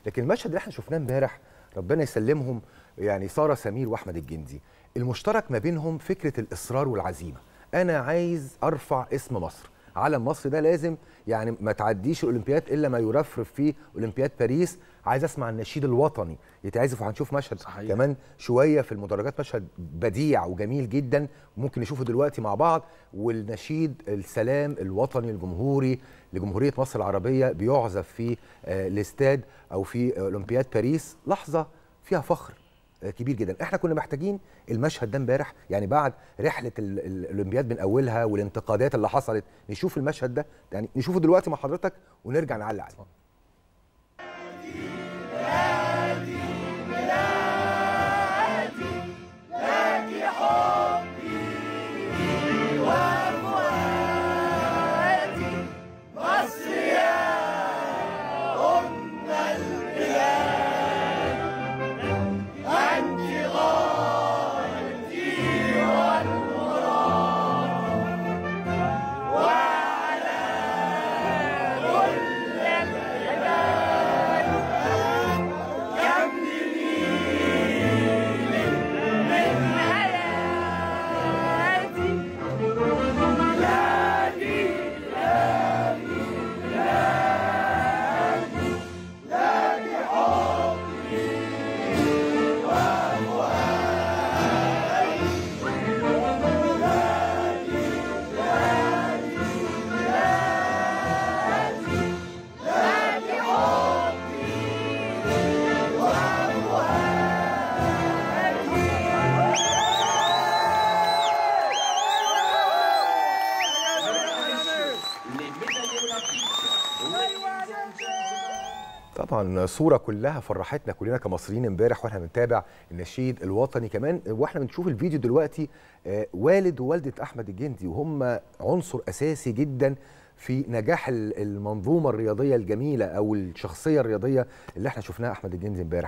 لكن المشهد اللي احنا شفناه امبارح ربنا يسلمهم، يعني ساره سمير واحمد الجندي، المشترك ما بينهم فكره الاصرار والعزيمه. انا عايز ارفع اسم مصر، علم مصر ده لازم يعني ما تعديش الاولمبياد الا ما يرفرف فيه اولمبياد باريس. عايز اسمع النشيد الوطني يتعزف، وهنشوف مشهد صحيح كمان شويه في المدرجات، مشهد بديع وجميل جدا ممكن نشوفه دلوقتي مع بعض. والنشيد السلام الوطني الجمهوري لجمهوريه مصر العربيه بيعزف في الاستاد او في اولمبياد باريس، لحظه فيها فخر كبير جدا. احنا كنا محتاجين المشهد ده امبارح، يعني بعد رحله الاولمبياد من اولها والانتقادات اللي حصلت، نشوف المشهد ده، يعني نشوفه دلوقتي مع حضرتك ونرجع نعلق عليه. طبعا صوره كلها فرحتنا كلنا كمصريين امبارح واحنا بنتابع النشيد الوطني كمان، واحنا بنشوف الفيديو دلوقتي. والد ووالده احمد الجندي وهم عنصر اساسي جدا في نجاح المنظومه الرياضيه الجميله او الشخصيه الرياضيه اللي احنا شفناها احمد الجندي امبارح.